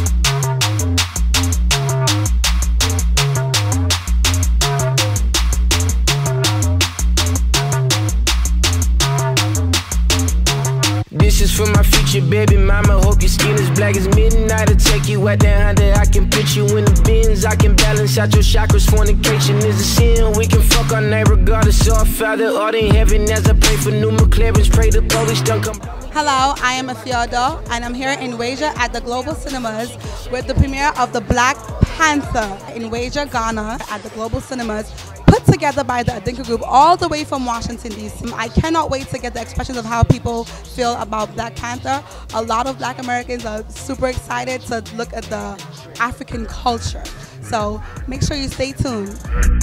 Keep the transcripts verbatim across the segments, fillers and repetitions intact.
This is for my future baby mama. Hope your skin is black as midnight. I'll take you out there under. I can put you in the bins. I can balance out your chakras. Fornication is a sin. We can fuck our name regardless of our Father art in heaven. As I pray for new McLarens, pray the police don't come. Hello, I am Afia Schwarzenegger, and I'm here in Weija at the Global Cinemas with the premiere of the Black Panther in Weija, Ghana, at the Global Cinemas, put together by the Adinkra Group all the way from Washington, D C I cannot wait to get the expressions of how people feel about Black Panther. A lot of Black Americans are super excited to look at the African culture. So make sure you stay tuned.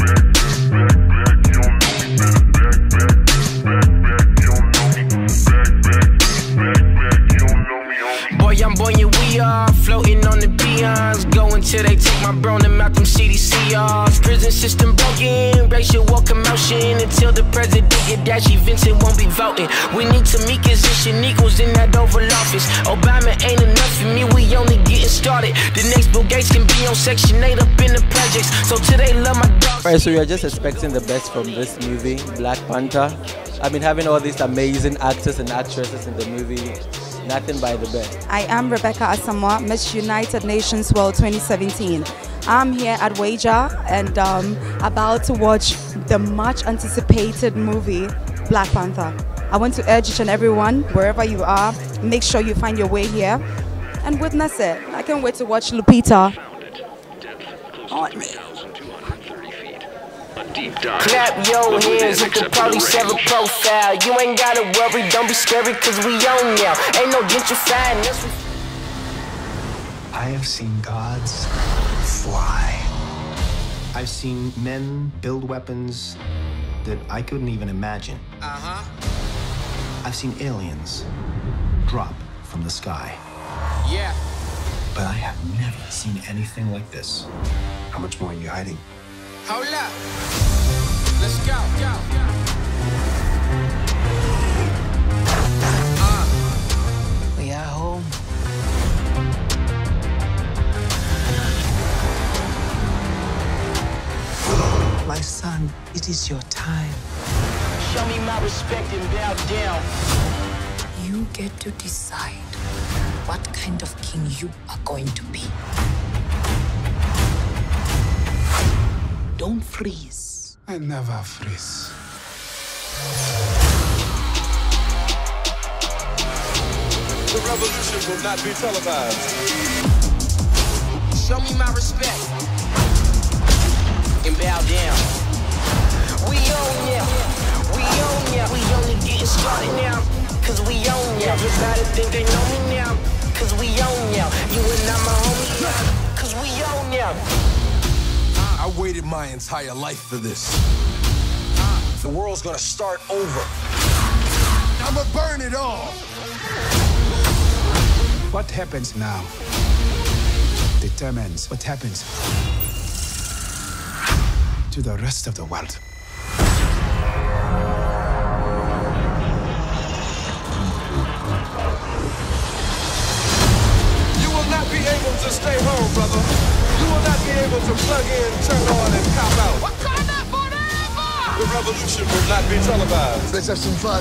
Boy, I'm boy, yeah, we are floating on the peons. Going till they take my bro and out them C D C Rs. Prison system broken, racial war commotion. Until the president get dashy, Vincent won't be voting. We need to meet position equals in that Oval Office. Obama ain't enough for me, we only getting started. The next Bill Gates can be on Section eight up in the projects. So today love my dogs. Alright, so we are just expecting the best from this movie, Black Panther. I've been having all these amazing actors and actresses in the movie. Nothing by the best. I am Rebecca Asamoah, Miss United Nations World twenty seventeen. I'm here at Weija and um, about to watch the much anticipated movie, Black Panther. I want to urge each and everyone, wherever you are, make sure you find your way here and witness it. I can't wait to watch Lupita. Oh, Clap your hands if the police have a profile. You ain't gotta worry, don't be scary, cause we on now. Ain't no gentrifying this. I have seen gods fly. I've seen men build weapons that I couldn't even imagine. Uh-huh. I've seen aliens drop from the sky. Yeah. But I have never seen anything like this. How much more are you hiding? Hold up. Let's go, go, go. Uh. We are home. My son, it is your time. Show me my respect and bow down. You get to decide what kind of king you are going to be. Don't freeze. I never freeze. The revolution will not be televised. Show me my respect and bow down. We own ya, we own ya. We only getting started now, cause we own ya. Everybody think they know me now, cause we own ya. You and I my homie now, cause we own ya. I waited my entire life for this. The world's gonna start over. I'ma burn it all. What happens now determines what happens to the rest of the world. You will not be able to stay home, brother. You will not be able to plug in, turn on, and cop out. What's on that forever? The revolution will not be televised. Let's have some fun.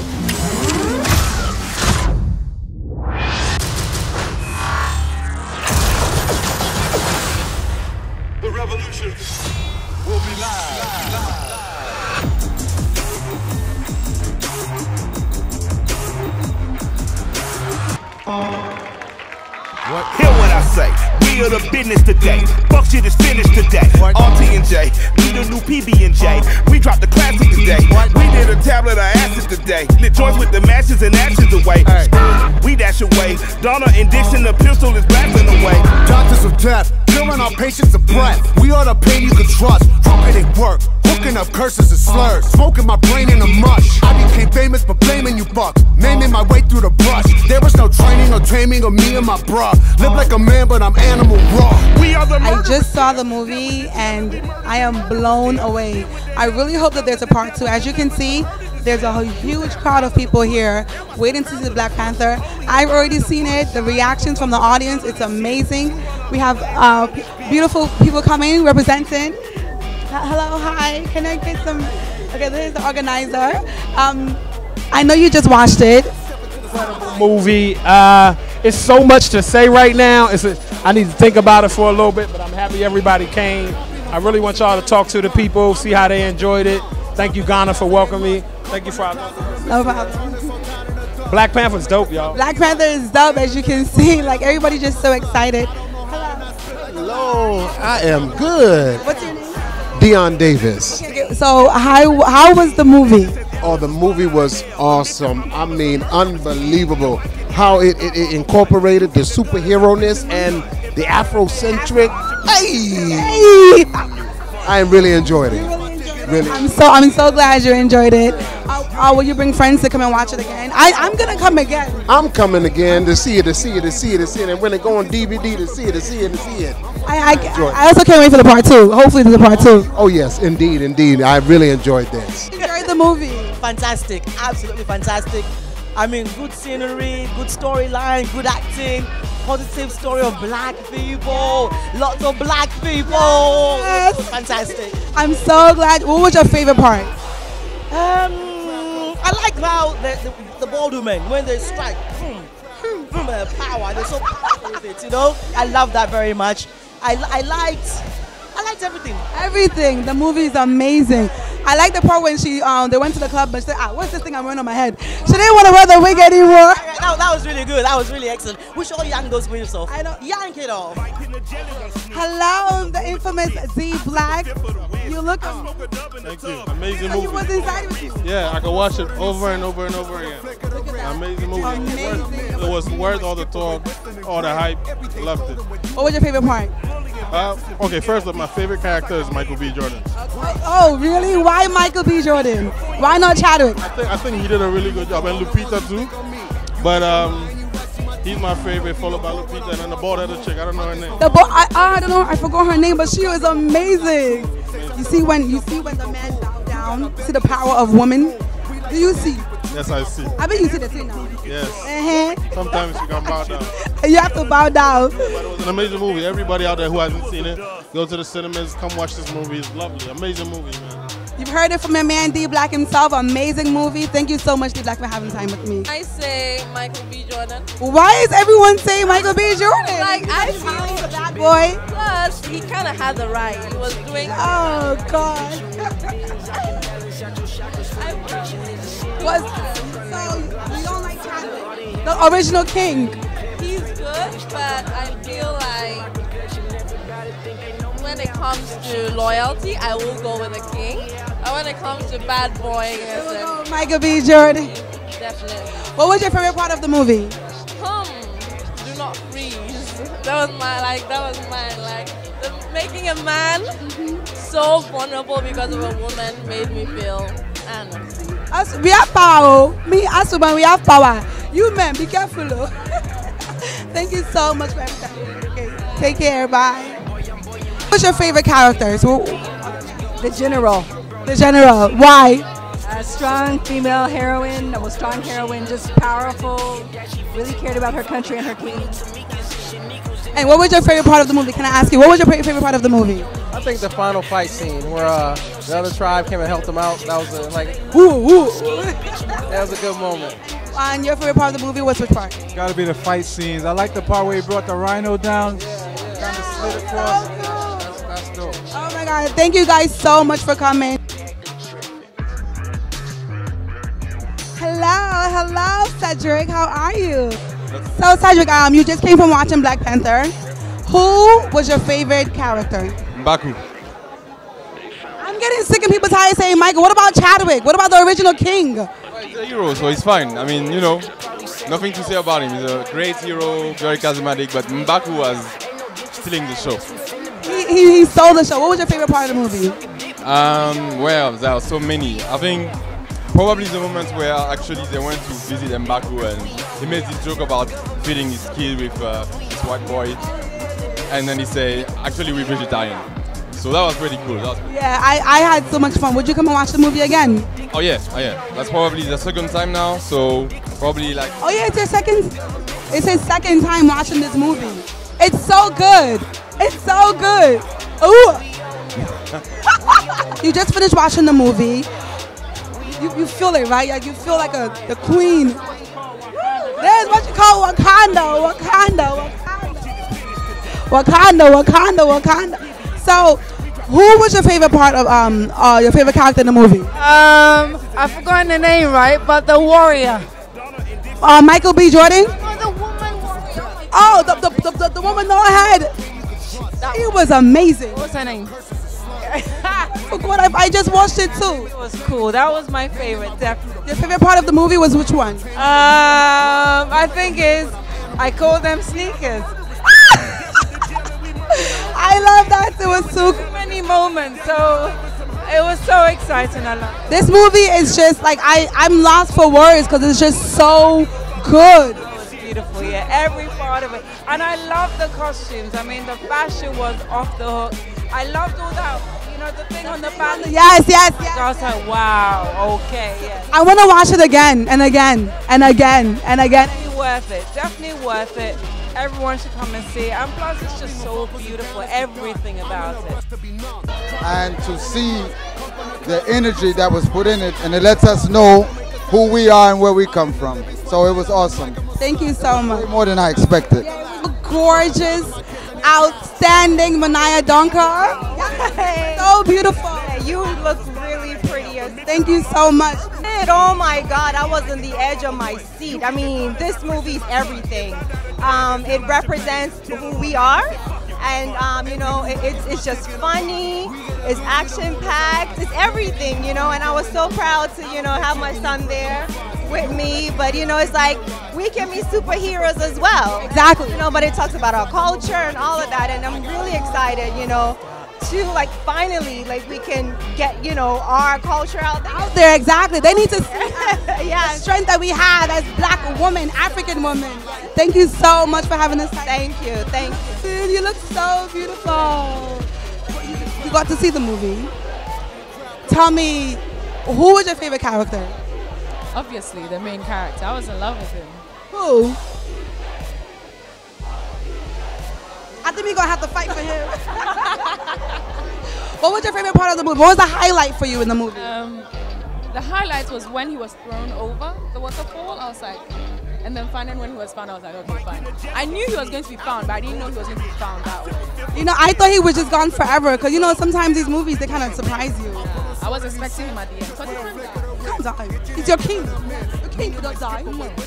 The revolution will be live. live, live. What? Hear what I say. We are the business today. Fuck shit is finished today. R T and J, we the new P B and J. We dropped the classic today. We did a tablet of acid today. Lit joints with the matches and ashes away. We dash away. Donna and Dixon, the pistol is blasting away. Doctors of death, killing our patients of breath. We are the pain you can trust. Crooked it work, hooking up curses and slurs. Smoking my brain in a mush. I became famous for blaming you fucks. Naming my way through the brush. There was no training or taming of me and my bruh. Live like a man, but I'm animal raw. We are the I just saw the movie and I am blown away. I really hope that there's a part two. As you can see, there's a huge crowd of people here waiting to see Black Panther. I've already seen it. The reactions from the audience, it's amazing. We have uh, beautiful people coming, representing. Hello, hi. Can I get some? Okay, this is the organizer. Um, I know you just watched it. Movie. Uh, it's so much to say right now. It's a, I need to think about it for a little bit, but I'm happy everybody came. I really want y'all to talk to the people, see how they enjoyed it. Thank you, Ghana, for welcoming me. Thank you for our No problem. Black Panther's dope, y'all. Black Panther is dope, as you can see. Like, everybody's just so excited. Hello, I am good. What's your name? Dion Davis. Okay, so how how was the movie? Oh, the movie was awesome. I mean, unbelievable. How it, it, it incorporated the superhero-ness and the Afrocentric. Hey! hey! I really enjoyed it. Really. I'm so I'm so glad you enjoyed it. Uh, uh, will you bring friends to come and watch it again? I, I'm gonna come again. I'm coming again to see it, to see it, to see it, to see it, and when it go on D V D to see it, to see it, to see it. I, I, I also can't wait for the part two. Hopefully there's a part two. Oh yes, indeed, indeed. I really enjoyed this. Enjoyed the movie. Fantastic, absolutely fantastic. I mean, good scenery, good storyline, good acting, positive story of black people, lots of black people. Yes. Fantastic. I'm so glad. What was your favorite part? Um, I like how the, the, the bald women, when they strike, boom, boom, boom, their power, they're so powerful with it, you know? I love that very much. I, I liked, I liked everything. Everything. The movie is amazing. I like the part when she, um, they went to the club and she said, ah, what's this thing I'm wearing on my head? She didn't want to wear the wig anymore. That, that was really good. That was really excellent. We should all yank those wigs off. I know. Yank it off. Hello, the infamous Z Black. You look. Thank you. Amazing movie. You was inside with you. Yeah, I could watch it over and over and over again. Amazing movie. Amazing. It was worth all the talk, all the hype. Loved it. What was your favorite part? Uh, okay, first of my favorite character is Michael B. Jordan. Oh, really? Why Michael B. Jordan? Why not Chadwick? I think, I think he did a really good job, and Lupita too. But um, he's my favorite, followed by Lupita, and then the bald-headed chick. I don't know her name. The bo- I, I don't know. I forgot her name, but she was amazing. You see when you see when the man bow down, see the power of women. Do you see? Yes, I see. I bet you see the thing now. Yes. Uh-huh. Sometimes you can bow down. You have to bow down. But it was an amazing movie. Everybody out there who hasn't seen it, go to the cinemas, come watch this movie. It's lovely. Amazing movie, man. You've heard it from your man D Black himself. Amazing movie. Thank you so much, D Black, for having time with me. I say Michael B. Jordan. Why is everyone saying Michael B. Jordan? Like, I feel he's a bad boy. Plus, he kind of had the right. He was doing. Oh God. Was so you don't like Chadwick, the original king? He's good, but I feel like when it comes to loyalty, I will go with the king. And when it comes to bad boy, oh, Michael B. Jordan. Definitely. What was your favorite part of the movie? Hmm. Do not freeze. That was my like. That was mine. Like the, making a man mm-hmm. so vulnerable because of a woman made me feel. I don't know. Us, we have power. Me, as women, we have power. You men, be careful. Thank you so much for everything. Okay. Take care. Bye. What's your favorite characters? The General. The General. Why? A strong female heroine. A strong heroine, just powerful. Really cared about her country and her king. And what was your favorite part of the movie? Can I ask you? What was your favorite part of the movie? I think the final fight scene where uh, the other tribe came and helped them out. That was a, like, woo, woo. That was a good moment. And your favorite part of the movie was which part? It's got to be the fight scenes. I like the part where he brought the rhino down, kind of slid across. That's, that's dope. Oh my God! Thank you guys so much for coming. Hello, hello, Cedric. How are you? So Cedric, um, you just came from watching Black Panther. Who was your favorite character? Mbaku. I'm getting sick of people tired saying Michael. What about Chadwick? What about the original king? Well, he's a hero, so he's fine. I mean, you know, nothing to say about him. He's a great hero, very charismatic, but Mbaku was stealing the show. He, he, he stole the show. What was your favorite part of the movie? Um, well, there are so many. I think probably the moment where actually they went to visit Mbaku and he made this joke about feeding his kid with uh, this white boy. And then he say, actually we're vegetarian. So that was pretty cool. That was pretty yeah, I, I had so much fun. Would you come and watch the movie again? Oh yeah, oh yeah. That's probably the second time now, so probably like... Oh yeah, it's your second, it's his second time watching this movie. It's so good. It's so good. Ooh. You just finished watching the movie. You, you feel it, right? Like you feel like a the queen. There's what you call Wakanda, Wakanda, Wakanda, Wakanda, Wakanda, Wakanda. So, who was your favorite part of um uh, your favorite character in the movie? Um, I've forgotten the name, right? But the warrior. Uh, Michael B. Jordan. Oh, the woman warrior. Oh, the the the, the, the woman no head. It was amazing. What's her name? What I, I just watched it too. It was cool. That was my favorite, definitely. Your favorite part of the movie was which one? Um, I think is I call them sneakers. I love that. It was so many moments. So it was so exciting. I love it. This movie is just like I I'm lost for words because it's just so good. It was beautiful. Yeah, every part of it, and I love the costumes. I mean, the fashion was off the hook. I loved all that. You know, the thing on the back. Yes, yes, yes. I was like, wow, okay, yeah. I want to watch it again and again and again and again. Definitely worth it. Definitely worth it. Everyone should come and see it. And plus, it's just so beautiful. Everything about it. And to see the energy that was put in it, and it lets us know who we are and where we come from. So it was awesome. Thank you so much. Way more than I expected. Gorgeous, outstanding Menaye Donkor. So beautiful. Yeah, you look really pretty. Thank you so much. Oh my God, I was on the edge of my seat. I mean, this movie's everything. Um, it represents who we are. And, um, you know, it, it's, it's just funny, it's action-packed, it's everything, you know, and I was so proud to, you know, have my son there with me, but, you know, it's like, we can be superheroes as well. Exactly. You know, but it talks about our culture and all of that, and I'm really excited, you know, to, like, finally, like, we can get, you know, our culture out there. Out there, exactly. They need to see yeah. the strength that we have as black women, African women. Thank you so much for having us. Thank you, thank you. Dude, you look so beautiful. You got to see the movie. Tell me, who was your favorite character? Obviously, the main character. I was in love with him. Who? I think we're going to have to fight for him. What was your favorite part of the movie? What was the highlight for you in the movie? Um, the highlight was when he was thrown over the waterfall. I was like, and then finding when he was found, I was like, okay, fine. I knew he was going to be found, but I didn't know he was going to be found that way. You know, I thought he was just gone forever because, you know, sometimes these movies, they kind of surprise you. Yeah, I was expecting him at the end. But he can't die. He can't die. He's your king. Your king cannot die.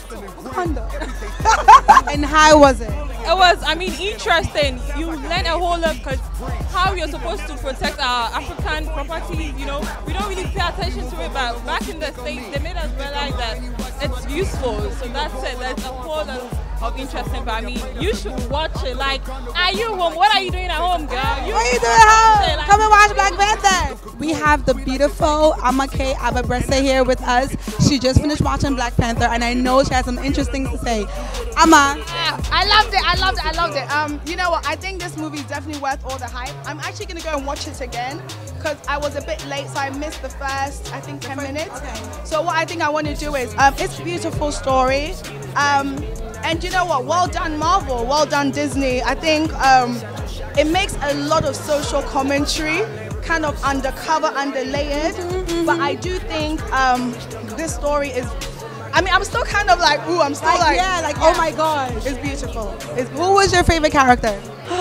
And how was it? It was, I mean, interesting. You learn a whole lot because how you're supposed to protect our African properties, you know, we don't really pay attention to it, but back in the States, they made us realize that it's useful. So that's it. There's a whole lot of interesting, but I mean, you should watch it. Like, are you home? What are you doing at home, girl? You what are you doing at home? Like, come and watch Black Panther. We have the beautiful Amake Abebrese here with us. She just finished watching Black Panther, and I know she has some interesting to say. Ama. Yeah, I loved it. I loved it. I loved it. Um, you know what? I think this movie is definitely worth all the hype. I'm actually gonna go and watch it again because I was a bit late, so I missed the first, I think, ten minutes. Okay. So what I think I want to do is, um, it's a beautiful story. Um, and you know what? Well done, Marvel. Well done, Disney. I think um, it makes a lot of social commentary, kind of undercover, underlayered. Mm-hmm. But I do think um, this story is. I mean, I'm still kind of like, ooh, I'm still like, like, yeah, like, yeah. oh my gosh. It's beautiful. It's, who was your favorite character?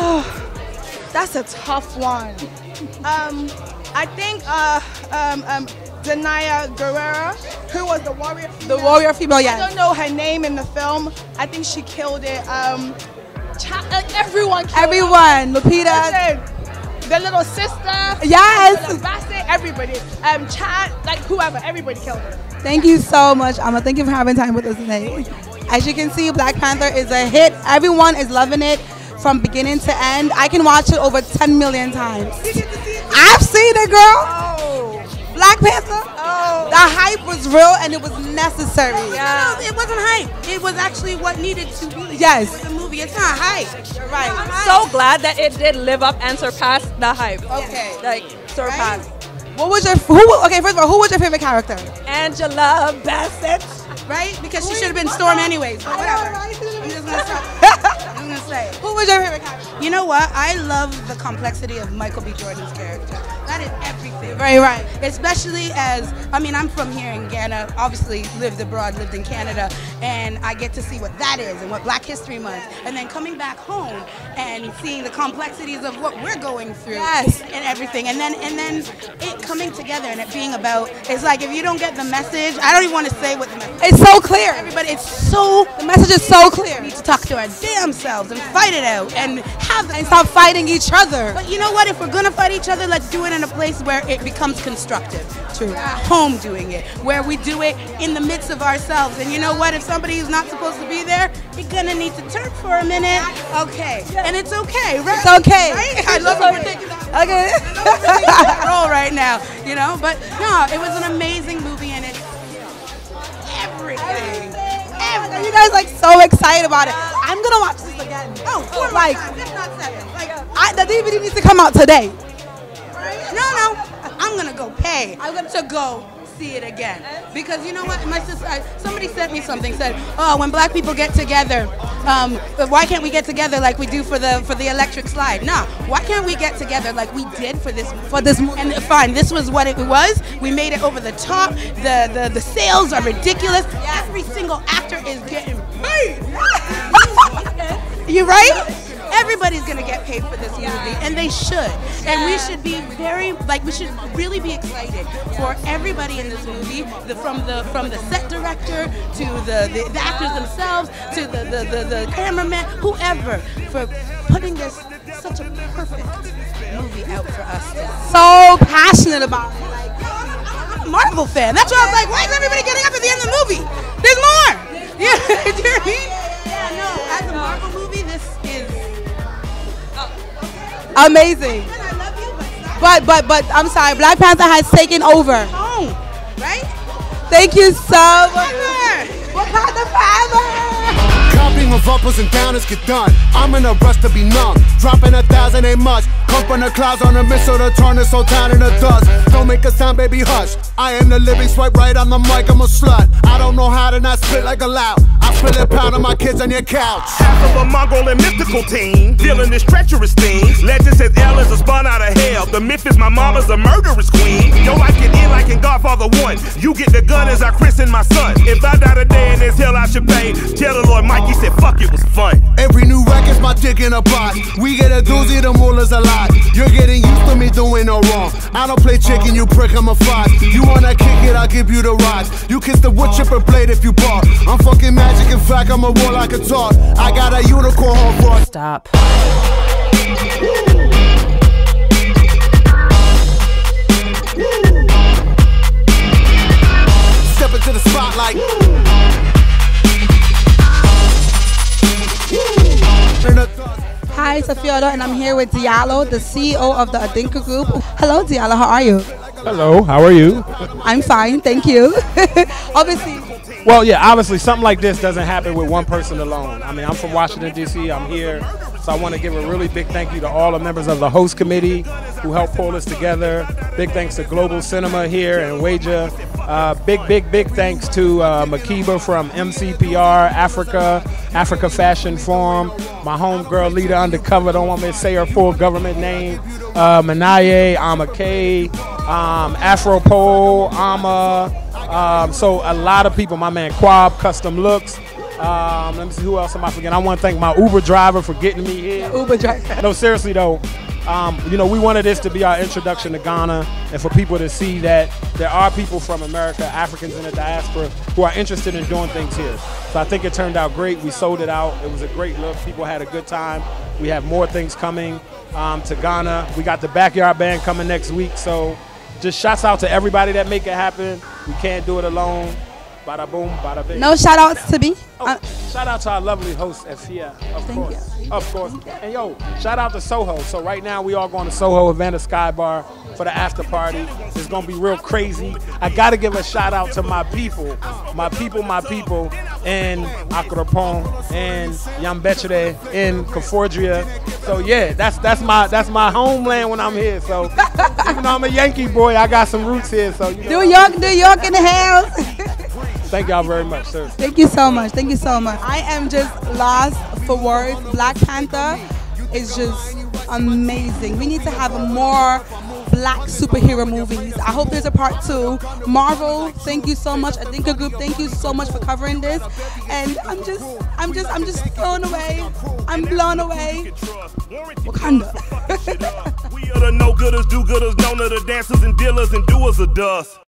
That's a tough one. um, I think uh, um, um, Menaye Donkor, who was the warrior female. The warrior female, yes. I don't know her name in the film. I think she killed it. Um, like everyone killed Everyone. Her. Lupita. The little sister. Yes. The Bassett, everybody. Um, Chad, like whoever, everybody killed her. Thank you so much, Amma. Thank you for having time with us today. As you can see, Black Panther is a hit. Everyone is loving it from beginning to end. I can watch it over ten million times. I've seen it, girl. Oh. Black Panther. Oh. The hype was real and it was necessary. Yeah. No, it wasn't hype. It was actually what needed to be. Yes. The movie. It's not hype. You're right. I'm so glad that it did live up and surpass the hype. Okay. Like, surpass. Right? What was your, who, okay, first of all, who was your favorite character? Angela Bassett. Right? Because she should have been Storm anyways. But whatever. I'm just gonna stop. I'm gonna say. Who was your favorite character? You know what? I love the complexity of Michael B. Jordan's character. That is everything. Right, right. Especially as, I mean, I'm from here in Ghana, obviously lived abroad, lived in Canada, and I get to see what that is and what Black History Month, and then coming back home and seeing the complexities of what we're going through. Yes. And everything, and then and then it coming together and it being about, it's like if you don't get the message, I don't even want to say what the message is. It's so clear. Everybody, it's so, the message is so clear. We need to talk to our damn selves and fight it out and have the, and stop fighting each other. But you know what? If we're gonna fight each other, let's do it in a place where it becomes constructive. True. At home doing it, where we do it in the midst of ourselves. And you know what? If somebody who's not supposed to be there, you're gonna need to turn for a minute. Okay. And it's okay, right? It's okay. Right? I love how we're taking that. Okay. Roll right now, you know. But no, it was an amazing movie, and it's everything. Everything. You guys like so excited about it. I'm gonna watch this again. Oh, four like, if not seven. Like, I, the D V D needs to come out today. no, no, I'm gonna go pay. I'm gonna to go see it again, because you know what? My sister, I, somebody sent me something. Said, "Oh, when Black people get together, um, why can't we get together like we do for the for the electric slide? Nah, why can't we get together like we did for this for this movie? And fine, this was what it was. We made it over the top. The the the sales are ridiculous. Every single actor is getting paid. You right? Everybody's gonna get paid for this movie, and they should. And we should be very, like, we should really be excited for everybody in this movie, the, from the from the set director to the, the, the actors themselves to the, the, the, the cameraman, whoever, for putting this such a perfect movie out for us. So passionate about it. Like, I'm a Marvel fan. That's why I was like, why is everybody getting up at the end of the movie? There's more. Yeah, do you know what I mean? Yeah, no. As a Marvel movie, this is amazing. But but but I'm sorry, Black Panther has taken over. Home, right? Thank you so much. Wakanda forever. Copying of uppers and downers get done. I'm in a rush to be numb. Dropping a thousand ain't much. Come from the clouds on a missile to turn this whole town into dust. Don't make a sound, baby, hush. I am the living swipe right on the mic, I'm a slut. I don't know how to not spit like a loud. I feel it pounding my kids on your couch. Half of a Mongol and mythical team, dealing this treacherous thing. Legend says L is a spun out of hell. The myth is my mama's a murderous queen. Yo, I get in like in Godfather one. You get the gun as I christen my son. If I die today in this hell, I should pay. Tell the Lord Mikey said, fuck, it was fun. Every new record's my dick in a box. We get a doozy, the moolah's a lot. You're getting used to me doing no wrong. I don't play chicken, you prick, I'm a fox. You wanna kick it, I'll give you the rocks. You kiss the wood chipper blade if you bark. I'm fucking magic, in fact, I'm a war like a talk. I got a unicorn horn for. Stop. Step into the spotlight. Hi, it's Afia, and I'm here with Diallo, the C E O of the Adinkra Group. Hello, Diallo, how are you? Hello, how are you? I'm fine, thank you. Obviously. Well, yeah, obviously something like this doesn't happen with one person alone. I mean, I'm from Washington, D C, I'm here. So I want to give a really big thank you to all the members of the host committee who helped pull this together. Big thanks to Global Cinema here in Wejia. Uh, big, big, big thanks to uh, Makiba from M C P R, Africa, Africa Fashion Forum, my homegirl leader undercover, don't want me to say her full government name, uh, Menaye, Amake, um, Afropole, Ama, um, so a lot of people, my man Quab, Custom Looks. Um, let me see, who else am I forgetting? I want to thank my Uber driver for getting me here. Uber driver. No, seriously though, um, you know, we wanted this to be our introduction to Ghana and for people to see that there are people from America, Africans in the diaspora, who are interested in doing things here. So I think it turned out great. We sold it out. It was a great look. People had a good time. We have more things coming um, to Ghana. We got the Backyard Band coming next week. So just shouts out to everybody that make it happen. We can't do it alone. Bada boom, bada bing. No shout outs to me. Oh, uh, shout out to our lovely host, Afia, of thank course. You. Of course. And yo, shout out to Soho. So right now we all going to Soho, Havana Sky Bar for the after party. It's gonna be real crazy. I gotta give a shout out to my people, my people, my people in Accra and Yambechere in Kafordria. So yeah, that's that's my that's my homeland when I'm here. So even though I'm a Yankee boy, I got some roots here. So you know. New York, New York in the house. Thank y'all very much, sir. Thank you so much. Thank you so much. I am just lost for words. Black Panther is just amazing. We need to have more black superhero movies. I hope there's a part two. Marvel, thank you so much. Adinkra Group, thank you so much for covering this. And I'm just, I'm just, I'm just blown away. I'm blown away. Wakanda. We are the no-gooders, do-gooders, known of the dancers and dealers and doers of dust.